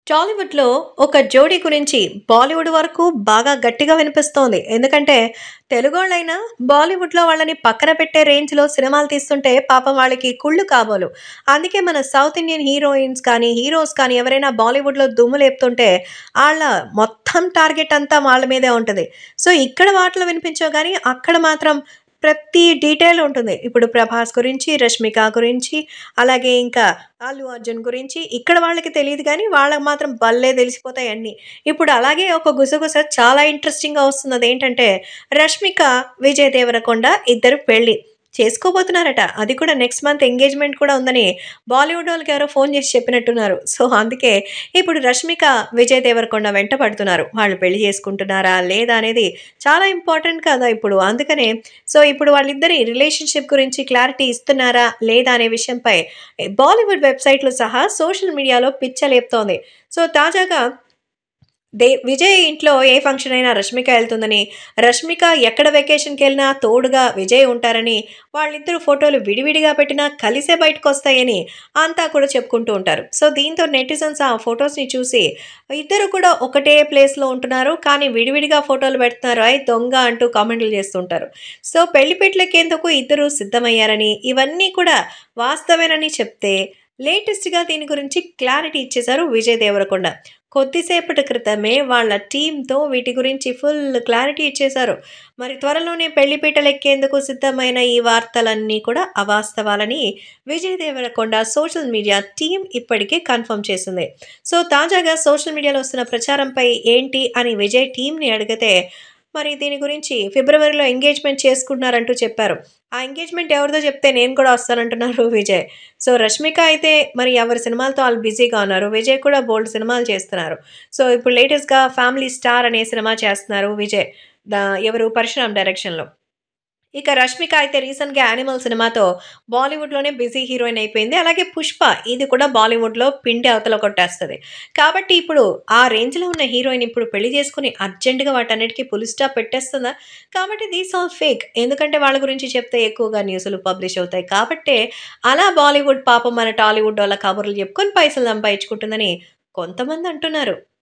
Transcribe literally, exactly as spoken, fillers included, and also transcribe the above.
టాలీవుడ్‌లో ఒక జోడీ గురించి బాలీవుడ్ వరకు బాగా గట్టిగా వినిపిస్తోంది. ఎందుకంటే తెలుగోళ్ళైనా బాలీవుడ్‌లో వాళ్ళని పక్కన పెట్టే రేంజ్‌లో సినిమాలు తీస్తుంటే పాపం వాళ్ళకి కుళ్ళు కాబోలు. అందుకే మన సౌత్ ఇండియన్ హీరోయిన్స్ కానీ, హీరోస్ కానీ ఎవరైనా బాలీవుడ్‌లో దుమ్ము లేపుతుంటే ఆళ్ళ మొత్తం టార్గెట్ అంతా వాళ్ళ మీదే ఉంటది. సో, ఇక్కడ వాటిలో వినిపించవు గానీ అక్కడ మాత్రం ప్రతి డీటెయిల్ ఉంటుంది. ఇప్పుడు 'ప్రభాస్' గురించి, 'రష్మిక' గురించి, అలాగే ఇంకా 'అల్లు అర్జున్' గురించి ఇక్కడ వాళ్ళకి తెలీదు గానీ, వాళ్ళకి మాత్రం భలే తెలిసిపోతాయి అన్నీ. ఇప్పుడు అలాగే ఒక గుసగుస చాలా ఇంట్రెస్టింగ్‌గా వస్తుంది. అదేంటంటే 'రష్మిక, విజయ్ దేవరకొండ' ఇద్దరు పెళ్లి చేసుకోబోతున్నారట. అది కూడా నెక్స్ట్ మంత్ ఎంగేజ్‌మెంట్ కూడా ఉందని బాలీవుడోళ్ళకి ఎవరో ఫోను చేసి చెప్పినట్టున్నారు. సో, అందుకే ఇప్పుడు 'రష్మిక, విజయ్ దేవరకొండ' వెంట పడుతున్నారు. వాళ్ళు పెళ్లి చేసుకుంటున్నారా? లేదా? అనేది చాలా ఇంపార్టెంట్ కదా ఇప్పుడు. అందుకనే సో, ఇప్పుడు వాళ్ళిద్దరి రిలేషన్‌షిప్ గురించి క్లారిటీ ఇస్తున్నారా? లేదా? అనే విషయంపై బాలీవుడ్ వెబ్‌సైట్‌లు సహా సోషల్ మీడియాలో పిచ్చ లేపుతోంది. సో, తాజాగా దే విజయ్ ఇంట్లో ఏ ఫంక్షన్ అయినా రష్మిక ఎళ్తుందని, రష్మిక ఎక్కడ వెకేషన్‌కెళ్ళినా తోడుగా విజయ్ ఉంటారని, వాళ్ళిద్దరూ ఫోటోలు విడివిడిగా పెట్టినా కలిసే బయటకొస్తాయని అంతా కూడా చెప్పుకుంటూ ఉంటారు. సో, దీంతో నెటిజన్స్ ఆ ఫోటోస్‌ని చూసి ఇద్దరు కూడా ఒకటే ప్లేస్‌లో ఉంటున్నారు. కానీ విడివిడిగా ఫోటోలు పెడుతున్నారు. అయ్ దొంగ అంటూ కామెంట్‌లు చేస్తుంటారు. సో, పెళ్లి పీటలెక్కేందుకు ఇద్దరు సిద్ధమయ్యారని, ఇవన్నీ కూడా వాస్తవేనని చెప్తే లేటెస్ట్‌గా దీని గురించి క్లారిటీ ఇచ్చేశారు విజయ్ దేవరకొండ. కొద్దిసేపటి క్రితమే వాళ్ళ టీమ్‌తో వీటి గురించి ఫుల్ క్లారిటీ ఇచ్చేశారు. మరి త్వరలోనే పెళ్లిపీటలెక్కేందుకు సిద్ధమైన ఈ వార్తలన్నీ కూడా అవాస్తవాలని Vijay Deverakonda social media team ఇప్పటికే కన్ఫర్మ్ చేసింది. సో, తాజాగా సోషల్ మీడియాలో వస్తున్న ప్రచారంపై ఏంటి అని విజయ్ టీమ్‌ని అడిగితే, మరి దీని గురించి ఫిబ్రవరిలో ఎంగేజ్‌మెంట్ చేసుకుంటున్నారంటూ చెప్పారు. ఆ ఎంగేజ్‌మెంట్ ఎవరిదో చెప్తే నేను కూడా వస్తానంటున్నారు విజయ్. సో, రష్మిక అయితే మరి ఎవరి సినిమాలతో ఆళ్ళు బిజీగా ఉన్నారు. విజయ్ కూడా బోలెడు సినిమాలు చేస్తున్నారు. సో, ఇప్పుడు లేటెస్ట్‌గా 'ఫ్యామిలీ స్టార్' అనే సినిమా చేస్తున్నారు విజయ్. దా ఎవరు 'పరశురామ్' డైరెక్షన్‌లో. ఇక 'రష్మిక' అయితే రీసెంట్‌గా 'యానిమల్' సినిమాతో బాలీవుడ్‌లోనే బిజీ హీరోయిన్ అయిపోయింది. అలాగే 'పుష్ప' ఇది కూడా బాలీవుడ్‌లో పిండి అవతల కొట్టేస్తది. కాబట్టి ఇప్పుడు ఆ రేంజ్‌లో ఉన్న హీరోయిన్ ఇప్పుడు పెళ్లి చేసుకొని అర్జెంట్‌గా వాటన్నిటికి ఫుల్ స్టాప్ పెట్టేస్తుందా? కాబట్టి దీస్ ఆల్ ఫేక్. ఎందుకంటే వాళ్ళ గురించి చెప్తే ఎక్కువగా న్యూస్‌లు పబ్లిష్ అవుతాయి. కాబట్టే అలా బాలీవుడ్ పాపం మన టాలీవుడ్డోళ్ళ కబుర్లు చెప్పుకొని పైసలు సంపాదించుకుంటుందని కొంతమంది అంటున్నారు.